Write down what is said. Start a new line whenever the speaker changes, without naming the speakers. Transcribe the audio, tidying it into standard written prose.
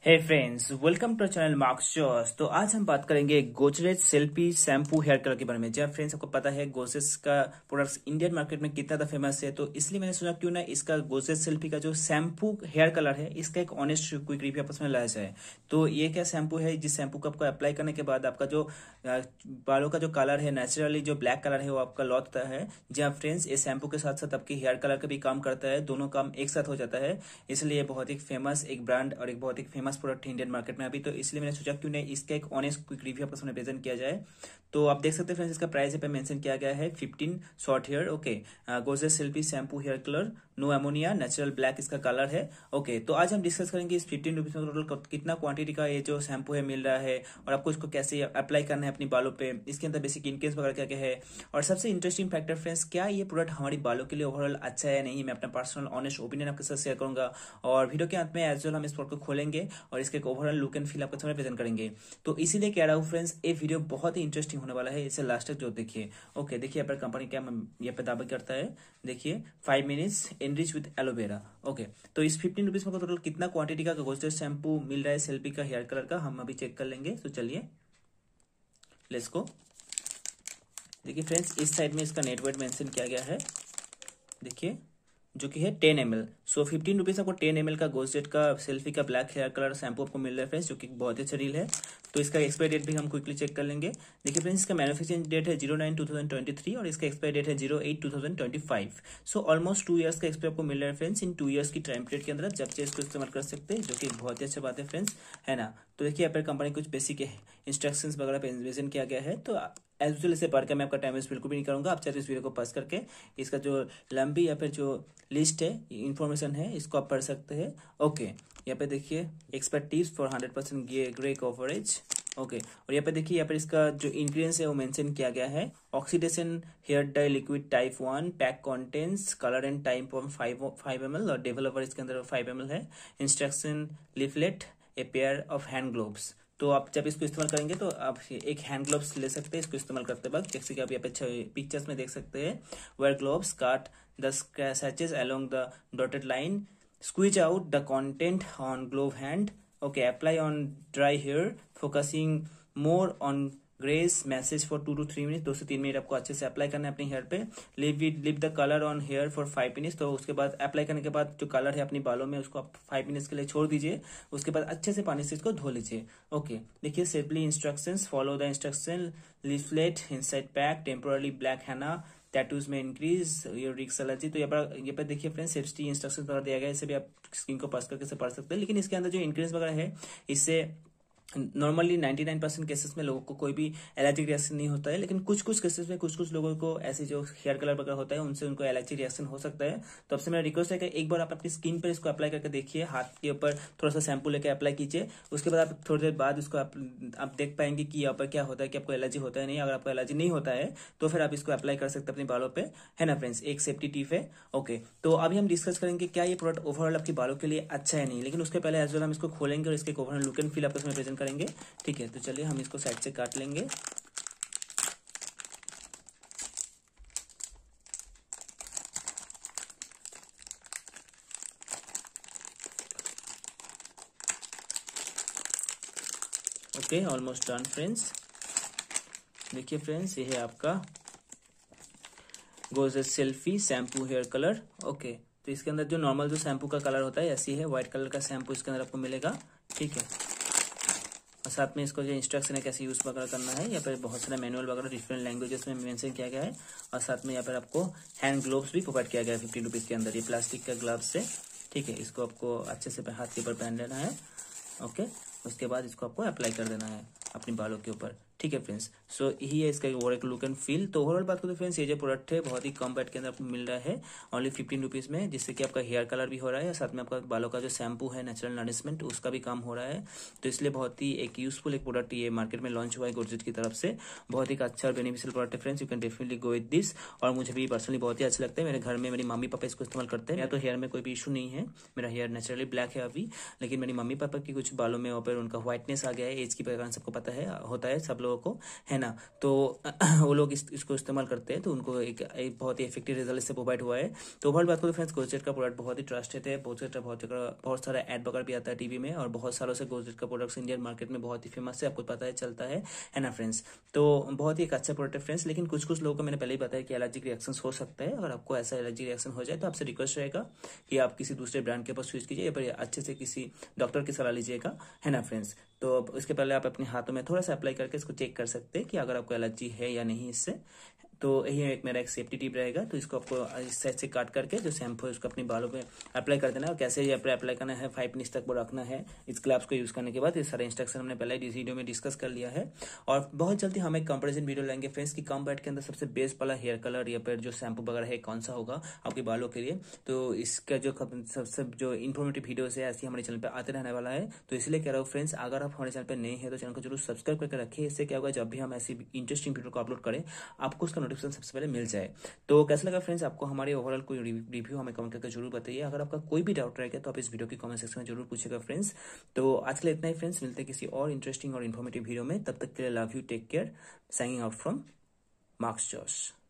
Hey friends, welcome to channel Marks Jaws. तो आज हम बात करेंगे Godrej selfie shampoo hair colour के बारे में। जब फ्रेंड्स आपको पता है गोदरेज का प्रोडक्ट्स इंडियन मार्केट में कितना ज़्यादा फेमस है, तो इसलिए मैंने सोचा क्यों ना इसका गोदरेज सेल्फी का जो शैम्पू हेयर कलर है इसका एक ऑनेस्ट क्विक रिव्यू आपस में लाया जाए। तो ये क्या शैम्पू है, जिस शैम्पू को आपको अप्लाई करने के बाद आपका जो बालों का जो कलर है, नेचुरली जो ब्लैक कलर है वो आपका लौटता है। जी हाँ फ्रेंड्स, इस शैम्पू के साथ साथ आपके हेयर कलर का भी काम करता है, दोनों काम एक साथ हो जाता है। इसलिए बहुत ही फेमस एक ब्रांड और एक बहुत ही फेमस प्रोडक्ट है इंडियन मार्केट में अभी। तो इसलिए मैंने सोचा क्यों नहीं इसका एक ऑनेस्ट क्विक रिव्यू आपके सामने प्रेजेंट किया जाए। तो आप देख सकते हैं फ्रेंड्स, इसका प्राइस पे मेंशन किया गया है 15 short hair. Okay, Godrej selfie shampoo hair colour, no ammonia, natural black इसका कलर है। ओके, तो आज हम डिस्कस करेंगे इस 15 रुपीज में टोटल कितना क्वांटिटी का ये जो शैम्पू है मिल रहा है, और आपको इसको कैसे अप्लाई करना है अपनी बालों पे, इसके अंदर बेसिक इंग्रेडिएंट्स वगैरह क्या क्या है, और सबसे इंटरेस्टिंग फैक्टर फ्रेंड्स, क्या ये प्रोडक्ट हमारी बालों के लिए ओवरऑल अच्छा है या नहीं। मैं अपना पर्सनल ऑनेस्ट ओपिनियन आपके साथ शेयर करूंगा, और वीडियो के अंत में एज वेल हम इस प्रोडक्ट को खोलेंगे और इसके ओवरऑल लुक एंड फील आपके सामने प्रेजेंट करेंगे। तो इसीलिए कह रहा हूँ फ्रेंड्स, ये वीडियो बहुत ही इंटरेस्टिंग होने वाला है, इसे लास्ट तक जो देखिए। ओके, देखिए यहाँ पर कंपनी क्या यहाँ पे दावा करता है, देखिए 5 minutes enrich with aloe vera. Okay, तो इस 15 रुपीज में टोटल कितना क्वांटिटी का गोदरेज शैम्पू मिल रहा है सेल्फी का हेयर कलर का, हम अभी चेक कर लेंगे। तो चलिए लेट्स गो। देखिए फ्रेंड्स, इस साइड में इसका नेट वेट मेंशन किया गया है, देखिए, जो कि है 10 ml। सो 15 रुपीज आपको 10 ml का गोदरेज का सेल्फी का ब्लैक हेयर कलर शैम्पू आपको मिल रहा है फ्रेंड्स, जो कि बहुत ही अच्छा डील है। तो इसका एक्सपायरी डेट भी हम क्विकली चेक कर लेंगे। देखिए फ्रेंड्स, इसका मैन्युफैक्चरिंग डेट है 09/2023 और इसका एक्सपायरी डेट है 08/2025। सो ऑलमोस्ट 2 इयर्स का एक्सपायर आपको मिल रहा है फ्रेंड्स। इन 2 इयर्स की टाइम पीरियड के अंदर जब चाहे इसको इस्तेमाल कर सकते हैं, जो कि बहुत ही अच्छा बात है फ्रेंड्स, है ना। तो देखिए यहाँ पर कंपनी कुछ बेसिक इंस्ट्रक्शंस वगैरह पे मेंशन किया गया है। तो एज यूजुअल इसे पढ़ के मैं आपका टाइम वेस्ट बिल्कुल भी नहीं करूंगा। आप चाहे इस वीडियो को पॉज करके इसका जो लंबी या फिर जो लिस्ट है, इन्फॉर्मेशन है, इसको आप पढ़ सकते हैं। ओके, यहाँ पे देखिए expertise for 100% grey coverage. Okay, और यहाँ पे देखिए, यहाँ पर इसका जो इंग्रेडिएंट्स है वो मेंशन किया गया है। Oxidation hair dye liquid type 1, pack contents colour and time for 5 ml, और डेवलपर इसके अंदर 5 ml है। Instruction leaflet, a pair of hand gloves. तो आप जब इसको इस्तेमाल करेंगे तो आप एक हैंड ग्लोव्स ले सकते हैं इसको इस्तेमाल करते वक्त, जैसे कि आप यहाँ पे पिक्चर्स में देख सकते हैं। वेयर ग्लोव्स काट द सैचेस along the dotted line, squeeze out the content on glove hand. Okay, apply on dry hair, focusing more on greys massage for 2 to 3 minute. 2 से 3 मिनट आपको अच्छे से अप्लाई करना है अपने हेयर पे। Leave the colour on hair for 5 minutes. तो उसके बाद अप्लाई करने के बाद जो कलर है अपनी बालों में उसको आप 5 मिनट्स के लिए छोड़ दीजिए। उसके बाद अच्छे से पानी से इसको धो लीजिए। ओके, देखिए simply instructions, follow the instruction, leaflet inside pack, temporarily black henna, tattoos may increase your risk allergy. तो यहाँ पर देखिए फ्रेंड्स, सेफ्टी इंस्ट्रक्शन वगैरह दिया गया है, इसे भी आप स्क्रीन को पास करके से पढ़ सकते हैं। लेकिन इसके अंदर जो इंक्रीज वगैरह है, इससे नॉर्मली 99% केसेस में लोगों को कोई भी एलर्जिक रिएक्शन नहीं होता है, लेकिन कुछ कुछ केसेस में कुछ लोगों को ऐसे जो हेयर कलर वगैरह होता है उनसे उनको एलर्जिक रिएक्शन हो सकता है। तो आपसे मेरा रिक्वेस्ट है कि एक बार आप अपनी स्किन पर इसको अप्लाई करके देखिए, हाथ के ऊपर थोड़ा सा शैम्पू लेकर अप्लाई कीजिए। उसके बाद आप थोड़ी देर बाद इसको आप देख पाएंगे कि यहाँ पर क्या होता है, कि आपको एलर्जी होता है नहीं। अगर आपको एलर्जी नहीं होता है तो फिर आप इसको अप्लाई कर सकते हैं अपने बालों पे, है ना फ्रेंड्स। एक सेफ्टी टिप है। ओके, तो अभी हम डिस्कस करेंगे क्या ये प्रोडक्ट ओवरऑल आपके बालों के लिए अच्छा है नहीं, लेकिन उसके पहले एज वेल हम इसको खोलेंगे और इसके ओवरऑल लुक एंड फील आपके सामने प्रेजेंट करेंगे, ठीक है। तो चलिए हम इसको साइड से काट लेंगे। Okay, almost done friends. देखिए फ्रेंड्स, ये है आपका Godrej selfie shampoo hair colour. Okay, तो इसके अंदर जो नॉर्मल जो शैम्पू का कलर होता है ऐसी है, व्हाइट कलर का शैम्पू इसके अंदर आपको मिलेगा, ठीक है। और साथ में इसको जो इंस्ट्रक्शन है कैसे यूज वगैरह करना है, यहाँ पर बहुत सारा मैनुअल वगैरह डिफरेंट लैंग्वेजेस में मेंशन किया गया है। और साथ में यहाँ पर आपको हैंड ग्लोव्स भी प्रोवाइड किया गया है 15 रुपीज के अंदर, ये प्लास्टिक का ग्लव्स है, ठीक है। इसको आपको अच्छे से हाथ के ऊपर पहन लेना है। ओके, उसके बाद इसको आपको अप्लाई कर देना है अपनी बालों के ऊपर, ठीक है फ्रेंड्स। सो यही है इसका ओवरऑल लुक एंड फील। तो ओवरऑल बात करें तो फ्रेंड्स, ये जो प्रोडक्ट है बहुत ही कम प्राइस के अंदर आपको मिल रहा है, ओनली 15 रुपीज में, जिससे कि आपका हेयर कलर भी हो रहा है, साथ में आपका बालों का जो शैम्पू है नेचुरल नरिशमेंट उसका भी काम हो रहा है। तो इसलिए बहुत ही एक यूजफुल एक प्रोडक्ट ये मार्केट में लॉन्च हुआ है गोदरेज की तरफ से। बहुत ही अच्छा और बेनिफिशियल प्रोडक्ट है friends, you can definitely go with this. और मुझे भी पर्सनली बहुत ही अच्छा लगता है। मेरे घर में मेरी मम्मी पापा इसको इस्तेमाल करते हैं। या तो हेयर में कोई भी इशू नहीं है, मेरा हेयर नेचुरली ब्लैक है अभी, लेकिन मेरी मम्मी पापा की कुछ बालों में ऊपर उनका व्हाइटनेस आ गया है एज की कारण, सबको पता है होता है सब लोगों को, है ना। तो वो लोग इसको इस्तेमाल करते हैं, तो उनको एक बहुत ही इफेक्टिव रिजल्ट इससे प्रोवाइड हुआ है। तो ओवरऑल बात करूँ फ्रेंड्स, गोजेट का प्रोडक्ट बहुत ही ट्रस्टेड है। गोजेट बहुत सारा एड वगैरह भी आता है टीवी में, और बहुत सालों से गोजेट का प्रोडक्ट्स इंडियन मार्केट में बहुत ही फेमस है, आपको पता है चलता है ना फ्रेंड्स। तो बहुत ही एक अच्छा प्रोडक्ट है फ्रेंड्स। लेकिन कुछ कुछ लोगों को मैंने पहले ही बताया कि एलर्जिक रिएक्शन हो सकता है। अगर आपको ऐसा एलर्जी रिएक्शन हो जाए तो आपसे रिक्वेस्ट रहेगा कि आप किसी दूसरे ब्रांड के पास स्विच कीजिए, या फिर अच्छे से किसी डॉक्टर की सलाह लीजिएगा, है ना फ्रेंड्स। तो इसके पहले आप अपने हाथों में थोड़ा सा अप्लाई करके इसको चेक कर सकते हैं कि अगर आपको एलर्जी है या नहीं इससे। तो यही एक मेरा एक सेफ्टी टिप रहेगा। तो इसको आपको इस साइड से काट करके जो शैम्पू है उसको अपने बालों पे अप्लाई कर देना है, और कैसे ये अप्लाई करना है 5 मिनट तक वो रखना है इस ग्लव्स को यूज करने के बाद। ये सारे इंस्ट्रक्शन हमने पहले इस वीडियो में डिस्कस कर लिया है। और बहुत जल्दी हम एक कंपेरिजन वीडियो लेंगे फ्रेंड्स कि कम बजट के अंदर सबसे बेस्ट वाला हेयर कलर या फिर जो शैम्पू वगैरह है कौन सा होगा आपके बालों के लिए। तो इसका जो सबसे जो इन्फॉर्मेटिव वीडियोस है ऐसी हमारे चैनल पे आते रहने वाला है। तो इसलिए कह रहा हूँ फ्रेंड्स, अगर आप हमारे चैनल पे नए हैं तो चैनल को जरूर सब्सक्राइब करके रखिए। इससे क्या होगा, जब भी हम ऐसी इंटरेस्टिंग वीडियो को अपलोड करें आपको उसका नोटिफिकेशन सबसे पहले मिल जाए। तो कैसा लगा फ्रेंड्स आपको हमारे ओवरऑल कोई रिव्यू, हमें कमेंट करके जरूर बताइए। अगर आपका कोई भी डाउट रहेगा तो आप इस वीडियो की कमेंट सेक्शन में जरूर पूछेगा फ्रेंड्स। तो आज के लिए इतना ही फ्रेंड्स, मिलते हैं किसी और इंटरेस्टिंग और इन्फॉर्मेटिव वीडियो में। तब तक के लिए love you, take care, signing out from Marks Jos.